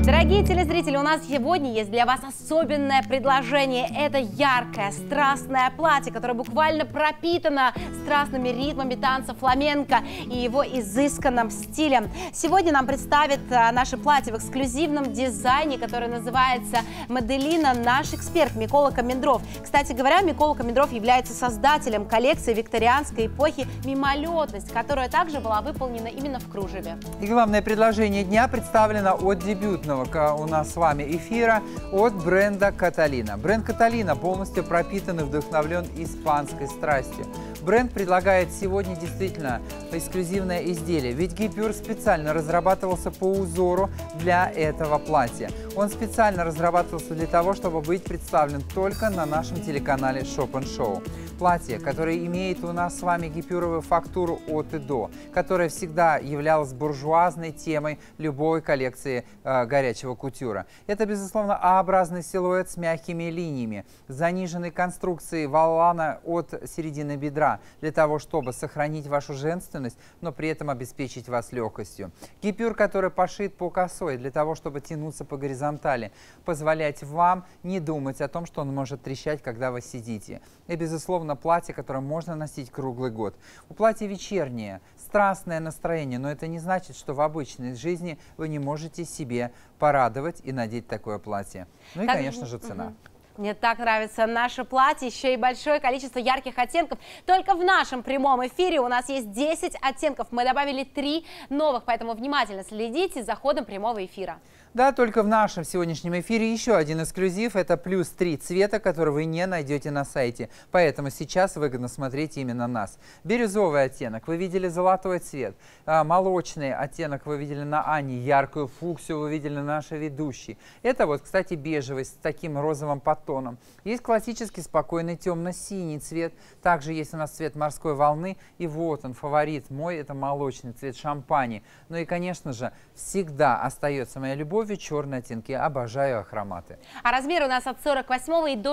Дорогие телезрители, у нас сегодня есть для вас особенное предложение. Это яркое, страстное платье, которое буквально пропитано страстными ритмами танца фламенко и его изысканным стилем. Сегодня нам представит наше платье в эксклюзивном дизайне, который называется «Моделина», наш эксперт Микола Комендров. Кстати говоря, Микола Комендров является создателем коллекции викторианской эпохи «Мимолетность», которая также была выполнена именно в кружеве. И главное предложение дня представлено от дебютного у нас с вами эфира от бренда «Каталина». Бренд «Каталина» полностью пропитан и вдохновлен испанской страстью. Бренд предлагает сегодня действительно эксклюзивное изделие, ведь гипюр специально разрабатывался по узору для этого платья. Он специально разрабатывался для того, чтобы быть представлен только на нашем телеканале Shop & Show. Платье, которое имеет у нас с вами гипюровую фактуру от и до, которая всегда являлась буржуазной темой любой коллекции горячего кутюра. Это, безусловно, А-образный силуэт с мягкими линиями, заниженной конструкцией волана от середины бедра, для того, чтобы сохранить вашу женственность, но при этом обеспечить вас легкостью. Гипюр, который пошит по косой, для того, чтобы тянуться по горизонтали, позволять вам не думать о том, что он может трещать, когда вы сидите. И, безусловно, платье, которое можно носить круглый год. У платья вечернее, страстное настроение, но это не значит, что в обычной жизни вы не можете себе порадовать и надеть такое платье. Ну и, конечно же, цена. Мне так нравится наше платье, еще и большое количество ярких оттенков. Только в нашем прямом эфире у нас есть 10 оттенков. Мы добавили 3 новых, поэтому внимательно следите за ходом прямого эфира. Да, только в нашем сегодняшнем эфире еще один эксклюзив. Это плюс 3 цвета, которые вы не найдете на сайте. Поэтому сейчас выгодно смотреть именно нас. Бирюзовый оттенок, вы видели золотой цвет. Молочный оттенок вы видели на Ане. Яркую фуксию вы видели на нашей ведущей. Это вот, кстати, бежевый с таким розовым подтоном. Есть классический спокойный темно-синий цвет. Также есть у нас цвет морской волны. И вот он, фаворит мой, это молочный цвет шампани. Ну и, конечно же, всегда остается моя любовь. Черные оттенки. Обожаю ахроматы. А размер у нас от 48 и до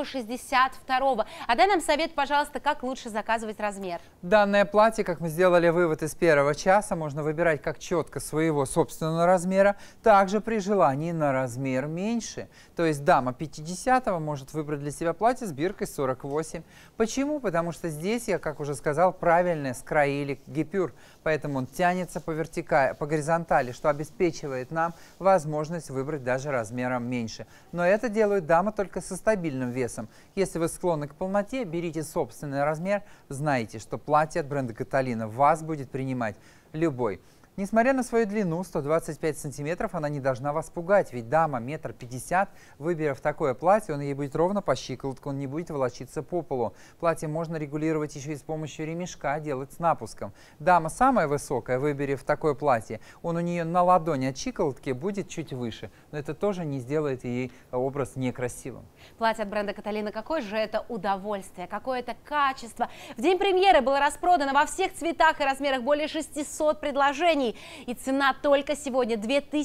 62. А дай нам совет, пожалуйста, как лучше заказывать размер. Данное платье, как мы сделали вывод из первого часа, можно выбирать как четко своего собственного размера, также при желании на размер меньше. То есть дама 50-го может выбрать для себя платье с биркой 48. Почему? Потому что здесь, я, как уже сказал, правильно скроили гипюр. Поэтому он тянется по горизонтали, что обеспечивает нам возможность выбрать даже размером меньше. Но это делают дамы только со стабильным весом. Если вы склонны к полноте, берите собственный размер. Знайте, что платье от бренда «Каталина» вас будет принимать любой. Несмотря на свою длину, 125 сантиметров, она не должна вас пугать, ведь дама 1,50 м, выбрав такое платье, он ей будет ровно по щиколотку, он не будет волочиться по полу. Платье можно регулировать еще и с помощью ремешка, делать с напуском. Дама самая высокая, выберев такое платье, он у нее на ладони от щиколотки будет чуть выше, но это тоже не сделает ей образ некрасивым. Платье от бренда «Каталина», какое же это удовольствие, какое это качество. В день премьеры было распродано во всех цветах и размерах более 600 предложений. И цена только сегодня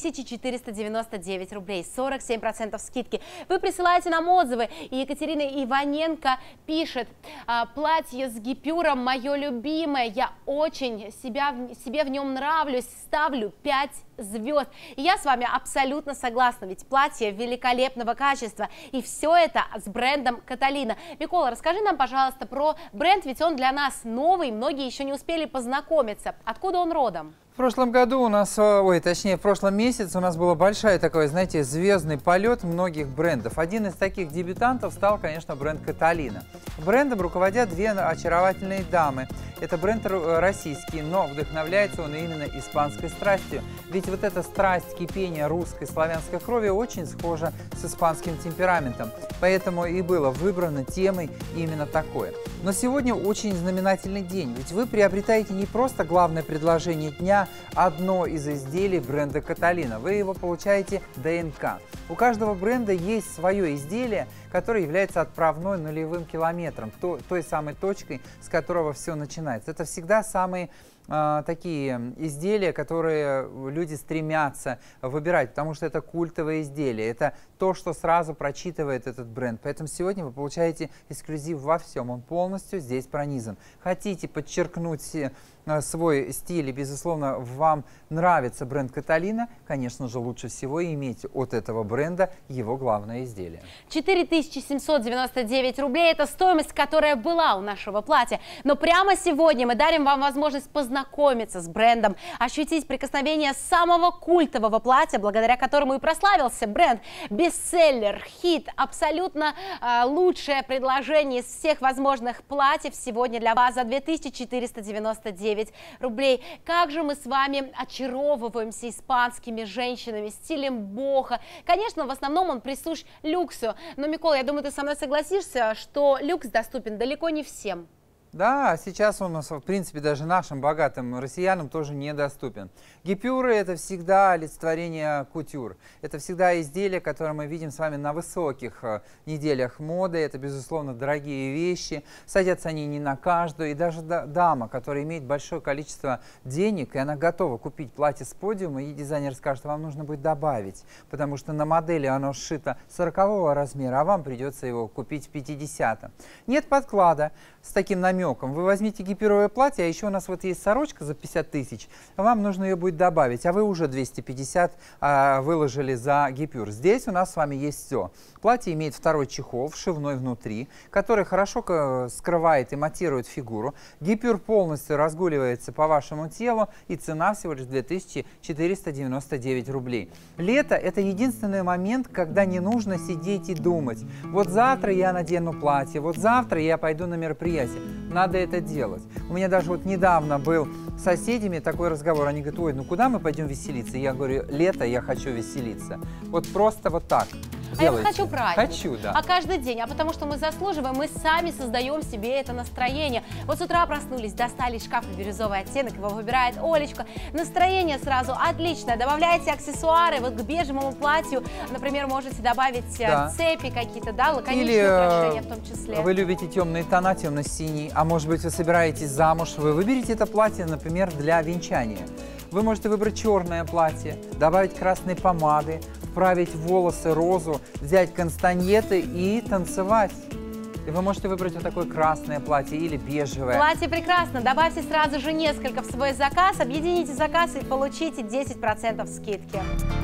2499 рублей, 47% скидки. Вы присылаете нам отзывы, и Екатерина Иваненко пишет: платье с гипюром мое любимое, я очень себе в нем нравлюсь, ставлю 5 звезд. И я с вами абсолютно согласна, ведь платье великолепного качества, и все это с брендом «Каталина». Микола, расскажи нам, пожалуйста, про бренд, ведь он для нас новый, многие еще не успели познакомиться. Откуда он родом? В прошлом году у нас, в прошлом месяце у нас был большой такой, знаете, звездный полет многих брендов. Один из таких дебютантов стал, конечно, бренд «Каталина». Брендом руководят две очаровательные дамы. Это бренд российский, но вдохновляется он именно испанской страстью. Ведь вот эта страсть, кипение русской, славянской крови очень схожа с испанским темпераментом. Поэтому и было выбрано темой именно такое. Но сегодня очень знаменательный день, ведь вы приобретаете не просто главное предложение дня, одно из изделий бренда «Каталина». Вы его получаете ДНК. У каждого бренда есть свое изделие, которое является отправной нулевым километром, той самой точкой, с которого все начинается. Это всегда самые такие изделия, которые люди стремятся выбирать, потому что это культовые изделия, это то, что сразу прочитывает этот бренд. Поэтому сегодня вы получаете эксклюзив во всем, он полностью здесь пронизан. Хотите подчеркнуть свой стиль и, безусловно, вам нравится бренд Каталина, конечно же, лучше всего иметь от этого бренда его главное изделие. 4799 рублей – это стоимость, которая была у нашего платья. Но прямо сегодня мы дарим вам возможность познакомиться с брендом, ощутить прикосновение самого культового платья, благодаря которому и прославился бренд. Бестселлер, хит, абсолютно лучшее предложение из всех возможных платьев сегодня для вас за 2499 рублей. Как же мы с вами очаровываемся испанскими женщинами, стилем бохо. Конечно, в основном он присущ люксу. Но, Микола, я думаю, ты со мной согласишься, что люкс доступен далеко не всем. Да, сейчас он у нас, в принципе, даже нашим богатым россиянам тоже недоступен. Гипюры – это всегда олицетворение кутюр. Это всегда изделия, которые мы видим с вами на высоких неделях моды. Это, безусловно, дорогие вещи. Садятся они не на каждую. И даже дама, которая имеет большое количество денег, и она готова купить платье с подиума, и дизайнер скажет, вам нужно будет добавить, потому что на модели оно сшито 40-го размера, а вам придется его купить в 50-м. Нет подклада с таким намеком. Вы возьмите гипюровое платье, а еще у нас вот есть сорочка за 50 тысяч, вам нужно ее будет добавить, а вы уже 250 выложили за гипюр. Здесь у нас с вами есть все. Платье имеет второй чехол, вшивной внутри, который хорошо скрывает и матирует фигуру. Гипюр полностью разгуливается по вашему телу, и цена всего лишь 2499 рублей. Лето – это единственный момент, когда не нужно сидеть и думать. Вот завтра я надену платье, вот завтра я пойду на мероприятие. Надо это делать. У меня даже вот недавно был с соседями такой разговор. Они говорят, ой, ну куда мы пойдем веселиться? Я говорю, лето, я хочу веселиться. Вот просто вот так. А я хочу праздник. Хочу, да. А каждый день. А потому что мы заслуживаем, мы сами создаем себе это настроение. Вот с утра проснулись, достали из шкафа бирюзовый оттенок, его выбирает Олечка. Настроение сразу отличное. Добавляете аксессуары, вот к бежевому платью, например, можете добавить цепи какие-то, да, лаконичные украшения в том числе. Вы любите темные тона, темно-синий, а может быть вы собираетесь замуж, вы выберете это платье, например, для венчания. Вы можете выбрать черное платье, добавить красной помады, вправить в волосы розу, взять кастаньеты и танцевать. И вы можете выбрать вот такое красное платье или бежевое. Платье прекрасно. Добавьте сразу же несколько в свой заказ, объедините заказ и получите 10% скидки.